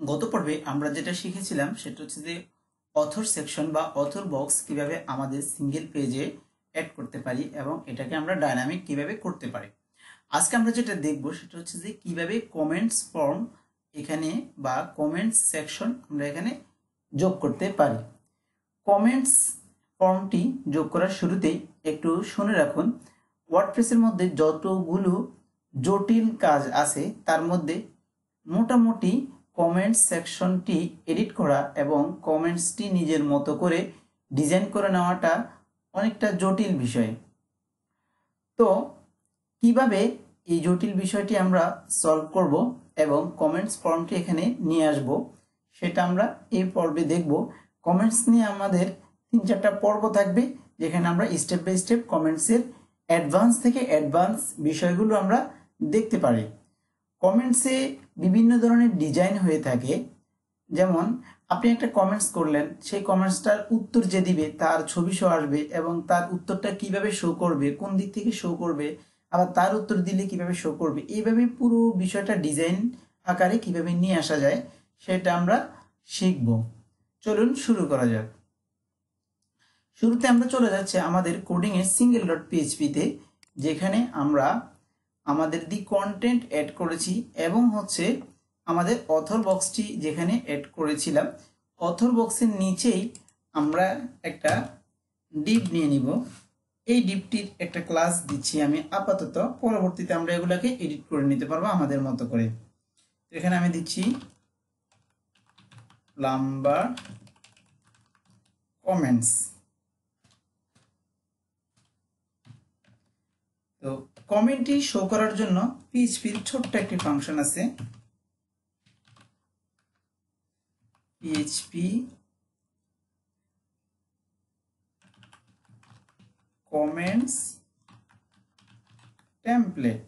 গত পর্বে আমরা যেটা শিখেছিলাম সেটা হচ্ছে যে অথর সেকশন বা অথর বক্স কিভাবে আমাদের সিঙ্গেল পেজে অ্যাড করতে পারি এবং এটাকে আমরা ডাইনামিক কিভাবে করতে পারি। আজকে আমরা যেটা দেখব সেটা হচ্ছে যে কিভাবে কমেন্টস ফর্ম এখানে বা কমেন্টস সেকশন আমরা এখানে যোগ করতে পারি। কমেন্টস ফর্মটি যোগ করার শুরুতেই একটু শুনে রাখুন, ওয়ার্ডপ্রেসের মধ্যে যতগুলো জটিল কাজ আছে তার মধ্যে মোটামুটি কমেন্টস সেকশনটি এডিট করা এবং কমেন্টসটি নিজের মতো করে ডিজাইন করে নেওয়াটা অনেকটা জটিল বিষয়। তো কিভাবে এই জটিল বিষয়টি আমরা সলভ করব এবং কমেন্টস ফর্মটি এখানে নিয়ে আসব সেটা আমরা এই পর্বে দেখব। কমেন্টস নিয়ে আমাদের 3-4টা পর্ব থাকবে যেখানে আমরা স্টেপ বাই স্টেপ কমেন্টসের অ্যাডভান্স থেকে অ্যাডভান্স বিষয়গুলো আমরা দেখতে পারি। কমেন্টসে বিভিন্ন ধরনের ডিজাইন হয়ে থাকে, যেমন আপনি একটা কমেন্টস করলেন, সেই কমেন্টসটার উত্তর যে দিবে তার ছবি শো আসবে এবং তার উত্তরটা কিভাবে শো করবে, কোন দিক থেকে শো করবে, আবার তার উত্তর দিলে কিভাবে শো করবে, এইভাবে পুরো বিষয়টা ডিজাইন আকারে কিভাবে নিয়ে আসা যায় সেটা আমরা শিখব। চলুন শুরু করা যাক। শুরুতে আমরা চলে যাচ্ছি আমাদের কোডিংয়ের single.php-তে, যেখানে আমরা আমাদের দি কন্টেন্ট অ্যাড করেছি এবং হচ্ছে আমাদের অথর বক্সটি যেখানে অ্যাড করেছিলাম, অথর বক্সের নিচেই আমরা একটা ডিপ নিয়ে নিব। এই ডিপটির একটা ক্লাস দিচ্ছি আমি আপাতত, পরবর্তীতে আমরা এগুলাকে এডিট করে নিতে পারবো আমাদের মতো করে। এখানে আমি দিচ্ছি প্লাম্বার কমেন্টস। তো কমেন্টটি শো করার জন্য পিএইচপির ছোট্ট একটি ফাংশন আছে, পিএইচপি কমেন্টস টেমপ্লেট।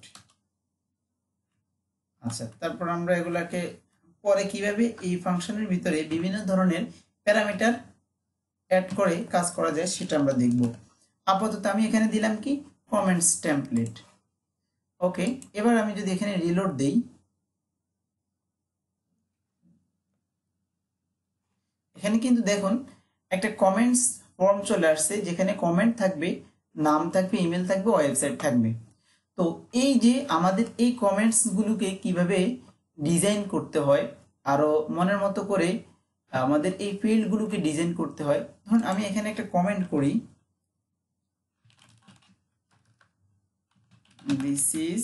আচ্ছা, তারপর আমরা এগুলাকে পরে কিভাবে এই ফাংশনের ভিতরে বিভিন্ন ধরনের প্যারামিটার অ্যাড করে কাজ করা যায় সেটা আমরা দেখব। আপাতত আমি এখানে দিলাম কি কমেন্টস টেমপ্লেট। ওকে, এবার আমি যদি এখানে রিলোড দেই, এখানে কিন্তু দেখুন একটা কমেন্টস ফর্ম চলে আসছে যেখানে কমেন্ট থাকবে, নাম থাকবে, ইমেল থাকবে, ওয়েবসাইট থাকবে। তো এই যে আমাদের এই কমেন্টসগুলোকে কিভাবে ডিজাইন করতে হয়, আরো মনের মতো করে আমাদের এই ফিল্ডগুলোকে ডিজাইন করতে হয়। ধরুন আমি এখানে একটা কমেন্ট করি, this is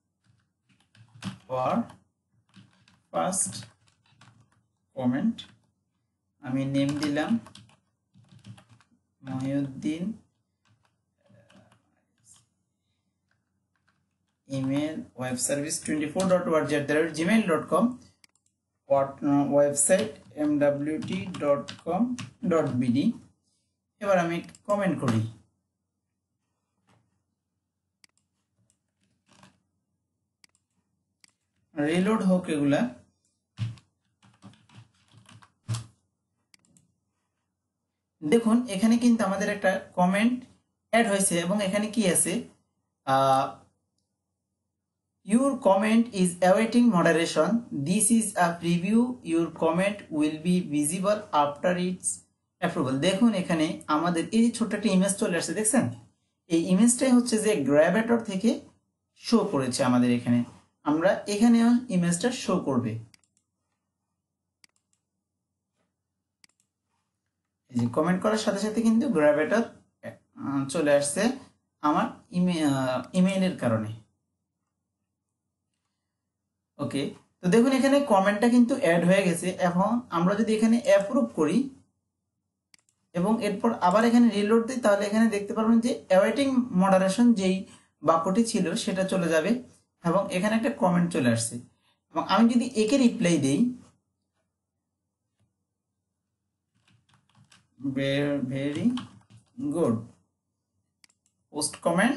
for first comment, আমি নেম দিলাম Mohiuddin, email web service 24.org@gmail.com, website mwt.com.bd। এবার আমি কমেন্ট করি, রিলোড হোক এগুলা। দেখুন এখানে কিন্তু আমাদের একটা কমেন্ট অ্যাড হয়েছে এবং এখানে কি আছে, your comment is awaiting moderation, this is a preview, your comment will be visible after its approval। দেখুন এখানে আমাদের এই ছোট্ট একটা ইমেজ চলে আসছে, দেখছেন? এই ইমেজটাই হচ্ছে যে গ্র্যাবেটর থেকে শো করেছে আমাদের এখানে, আমরা এখানেও ইমেজটা শো করবে। এই যে কমেন্ট করার সাথে সাথে কিন্তু গ্র্যাবেটর চলে আসছে আমার ইমেইলের কারণে। ওকে, তো দেখুন এখানে কমেন্টটা কিন্তু অ্যাড হয়ে গেছে। এখন আমরা যদি এখানে অ্যাপ্রুভ করি এবং এরপর আবার এখানে রিলোড দিই, তাহলে এখানে দেখতে পারবেন যে অ্যাওয়েটিং মডারেশন যেই বাক্যটি ছিল সেটা চলে যাবে এবং এখানে একটা কমেন্ট চলে আসছে। এবং আমি যদি একে রিপ্লাই দেই, ভেরি গুড পোস্ট কমেন্ট,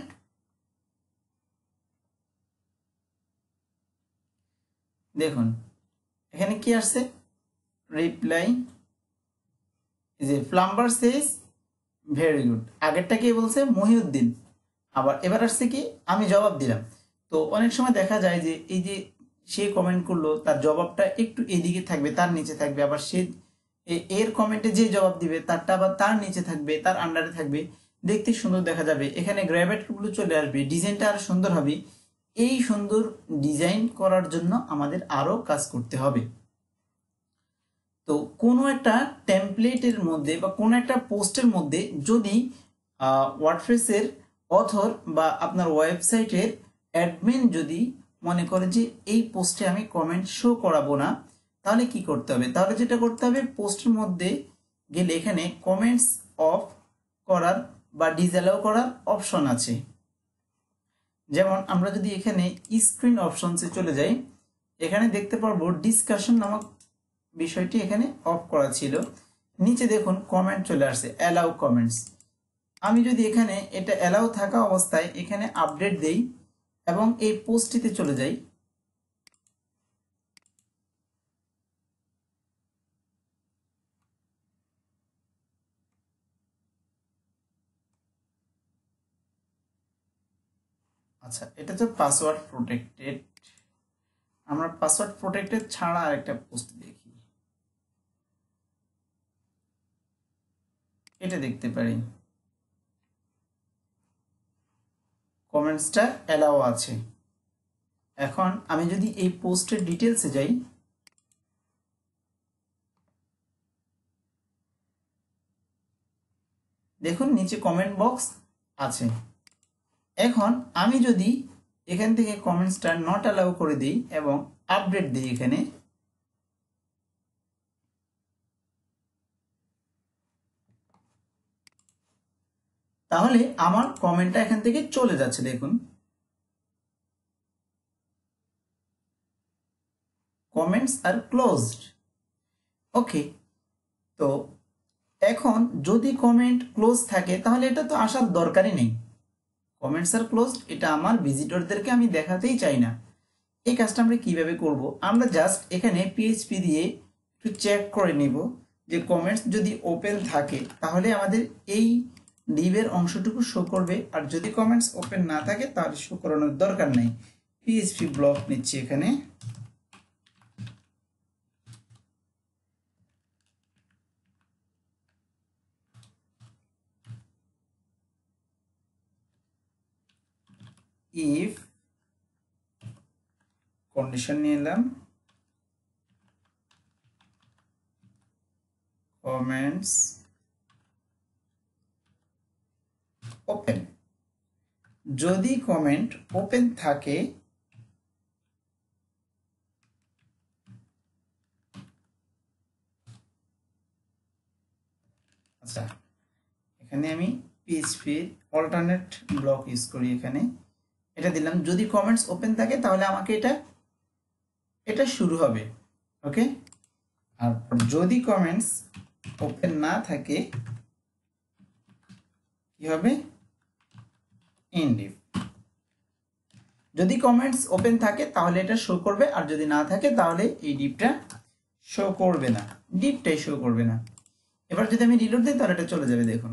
দেখুন এখানে কি আসছে, রিপ্লাই যে প্লাম্বার সেজ ভেরি গুড। আগেরটা কি বলছে মহিউদ্দিন, আবার এবার আসছে কি আমি জবাব দিলাম। তো অনেক সময় দেখা যায় যে এই যে সে কমেন্ট করলো তার জবাবটা একটু এদিকে থাকবে, তার নিচে থাকবে, আবার সে এর কমেন্টে যে জবাব দিবে তারটা আবার তার নিচে থাকবে, তার আন্ডারে থাকবে, দেখতে সুন্দর দেখা যাবে। এখানে গ্র্যাভিটিগুলো চলে আসবে, ডিজাইনটা আরো সুন্দর হবে। এই সুন্দর ডিজাইন করার জন্য আমাদের আরো কাজ করতে হবে। তো কোনো একটা টেমপ্লেটের মধ্যে বা কোনো একটা পোস্টের মধ্যে যদি ওয়ার্ডপ্রেসের অথর বা আপনার ওয়েবসাইটের অ্যাডমিন যদি মনে করে যে এই পোস্টে আমি কমেন্ট শো করাবো না, তাহলে কি করতে হবে? তাহলে যেটা করতে হবে, পোস্টের মধ্যে গেলে এখানে কমেন্টস অফ করার বা ডিসঅ্যালাউ করার অপশন আছে। যেমন আমরা যদি এখানে স্ক্রিন অপশনসে চলে যাই, এখানে দেখতে পারবো ডিসকাশন নামক বিষয়টি এখানে অফ করা ছিল। নিচে দেখুন কমেন্ট চলে আসছে, অ্যালাউ কমেন্টস। আমি যদি এখানে এটা অ্যালাউ থাকা অবস্থায় এখানে আপডেট দেই এবং এই পোস্টটিতে চলে যাই, আচ্ছা এটা তো পাসওয়ার্ড প্রোটেক্টেড, আমরা পাসওয়ার্ড প্রোটেক্টেড ছাড়া আরেকটা পোস্ট দেখি, এটা দেখতে পারি কমেন্টসটা অ্যালাউ আছে। এখন আমি যদি এই পোস্টের ডিটেলসে যাই, দেখুন নিচে কমেন্ট বক্স আছে। এখন আমি যদি এখান থেকে কমেন্টসটা নট অ্যালাউ করে দিই এবং আপডেট দিই এখানে, তাহলে আমার কমেন্টটা এখান থেকে চলে যাচ্ছে। দেখুন কমেন্টস আর ক্লোজড। ওকে, তো এখন যদি কমেন্ট ক্লোজ থাকে তাহলে এটা তো আসার দরকারই নেই। কমেন্টস আর ক্লোজ, এটা আমার ভিজিটরদেরকে আমি দেখাতেই চাই না। এই কাজটা আমরা কিভাবে করব? আমরা জাস্ট এখানে পিএইচপি দিয়ে একটু চেক করে নিব যে কমেন্টস যদি ওপেন থাকে তাহলে আমাদের এই ডিভের অংশটুকু শো করবে, আর যদি কমেন্টস ওপেন না থাকে তাহলে শো করানোর দরকার নেই। পিএইচপি ব্লক নিচ্ছি এখানে, if কন্ডিশন নিয়ে এলাম, কমেন্টস ওপেন, যদি কমেন্ট ওপেন থাকে আচ্ছা এখানে আমি পিএইচপি অল্টারনেট ব্লক ইউজ করি, এখানে এটা দিলাম, যদি কমেন্টস ওপেন থাকে তাহলে আমাকে এটা শুরু হবে। ওকে, আর যদি কমেন্টস ওপেন না থাকে কি হবে? ইনডিভ। যদি কমেন্টস ওপেন থাকে তাহলে এটা শো করবে, আর যদি না থাকে তাহলে এই ডিপটা শো করবে না, ডিপটাই শো করবে না। এবার যদি আমি রিলোড দিই তাহলে এটা চলে যাবে। দেখুন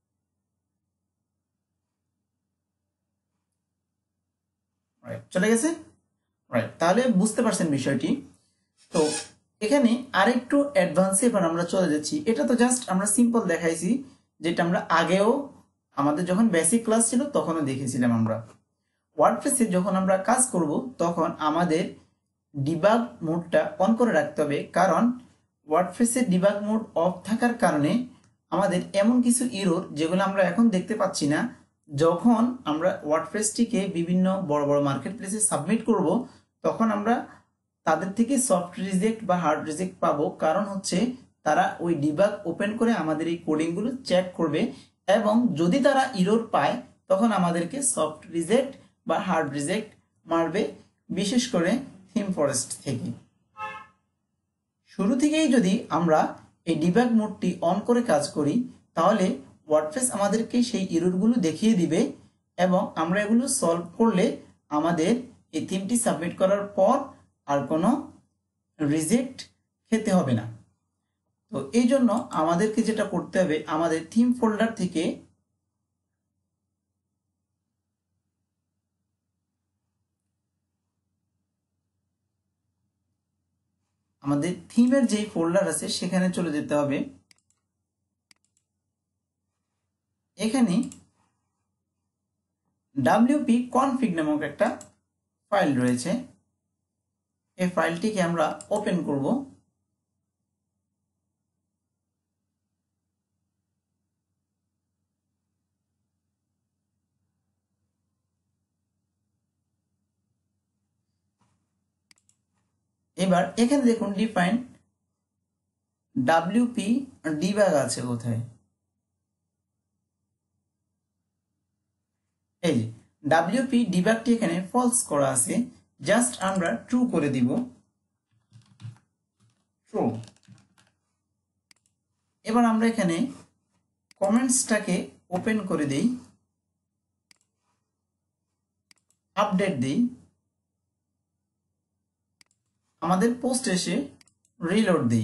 চলে গেছে। রাইট, তাহলে বুঝতে পারছেন বিষয়টি। তো এখানে আরেকটু অ্যাডভান্সে এবার আমরা চলে যাচ্ছি। এটা তো জাস্ট আমরা সিম্পল দেখাইছি, যেটা আমরা আগেও আমাদের যখন বেসিক ক্লাস ছিল তখনও দেখেছিলাম। আমরা ওয়ার্ডপ্রেসে যখন আমরা কাজ করব তখন আমাদের ডিবাগ মোডটা অন করে রাখতে হবে, কারণ ওয়ার্ডপ্রেসের ডিবাগ মোড অফ থাকার কারণে আমাদের এমন কিছু ইরর যেগুলো আমরা এখন দেখতে পাচ্ছি না, যখন আমরা ওয়ার্ডপ্রেসটিকে বিভিন্ন বড় বড় মার্কেট প্লেসে সাবমিট করব তখন আমরা তাদের থেকে সফট রিজেক্ট বা হার্ড রিজেক্ট পাবো। কারণ হচ্ছে তারা ওই ডিবাগ ওপেন করে আমাদের এই কোডিংগুলো চেক করবে, এবং যদি তারা ইরর পায় তখন আমাদেরকে সফট রিজেক্ট বা হার্ড রিজেক্ট মারবে, বিশেষ করে থিম ফরেস্ট থেকে। শুরু থেকেই যদি আমরা এই ডিবাগ মোডটি অন করে কাজ করি তাহলে ওয়ার্ডপ্রেস আমাদেরকে সেই ইররগুলো দেখিয়ে দিবে, এবং আমরা এগুলো সলভ করলে আমাদের এই থিমটি সাবমিট করার পর আর কোনো রিজেক্ট খেতে হবে না। তো এই জন্য আমাদেরকে যেটা করতে হবে, আমাদের থিম ফোল্ডার থেকে আমাদের থিমের যে ফোল্ডার আছে সেখানে চলে যেতে হবে। এখানে wp config নামক একটা ফাইল রয়েছে। এই ফাইলটিকে আমরা ওপেন করব। এবার এখানে দেখুন ডিফাইন wp ডিবাগ আছে কোথায়, এই যে wp ডিবাগটি এখানে ফলস করা আছে, জাস্ট আমরা ট্রু করে দিব, ট্রু। এবার আমরা এখানে কমেন্টসটাকে ওপেন করে দেই, আপডেট দেই, আমাদের পোস্ট এসে রিলোড দেই।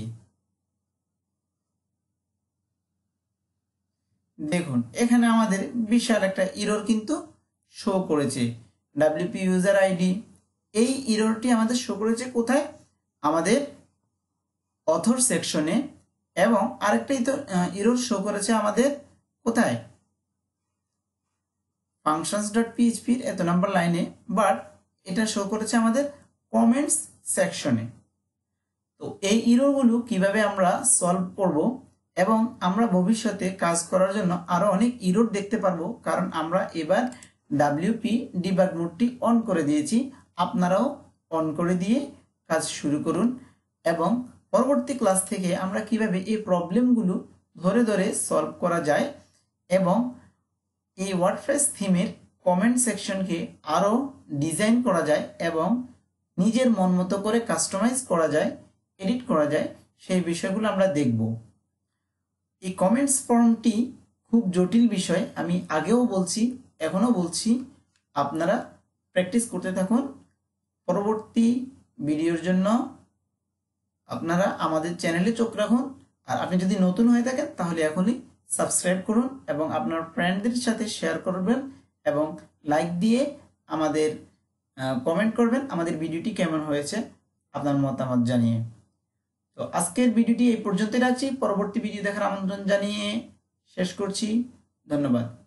দেখুন এখানে আমাদের বিশাল একটা এরর কিন্তু শো করেছে, wp ইউজার আইডি। এই এররটি আমাদের শো করেছে কোথায়, আমাদের অথর সেকশনে, এবং আরেকটাই তো এরর শো করেছে আমাদের কোথায়, functions.php এর এত নাম্বার লাইনে, বাট এটা শো করেছে আমাদের কমেন্টস সেকশনে। তো এই এররগুলো কিভাবে আমরা সলভ করব, এবং আমরা ভবিষ্যতে কাজ করার জন্য আরো অনেক এরর দেখতে পারবো, কারণ আমরা এবার wp ডিবাগ মোডটি অন করে দিয়েছি। আপনারাও অন করে দিয়ে কাজ শুরু করুন, এবং পরবর্তী ক্লাস থেকে আমরা কিভাবে এই প্রবলেমগুলো ধরে ধরে সলভ করা যায়, এবং এই ওয়ার্ডপ্রেস থিমের কমেন্ট সেকশনকে আরো ডিজাইন করা যায় এবং নিজের মন মতো করে কাস্টমাইজ করা যায়, এডিট করা যায়, সেই বিষয়গুলো আমরা দেখব। এই কমেন্টস ফর্মটি খুব জটিল বিষয়, আমি আগেও বলছি, এখনো বলছি, আপনারা প্র্যাকটিস করতে থাকুন। পরবর্তী ভিডিওর জন্য আপনারা আমাদের চ্যানেলে চোখ রাখুন, আর আপনি যদি নতুন হয়ে থাকেন তাহলে এখনই সাবস্ক্রাইব করুন এবং আপনার ফ্রেন্ডদের সাথে শেয়ার করবেন, এবং লাইক দিয়ে আমাদের কমেন্ট করবেন আমাদের ভিডিওটি কেমন হয়েছে আপনার মতামত জানিয়ে। তো আজকের ভিডিওটি এই পর্যন্তই রাখছি, পরবর্তী ভিডিও দেখার আমন্ত্রণ জানিয়ে শেষ করছি। ধন্যবাদ।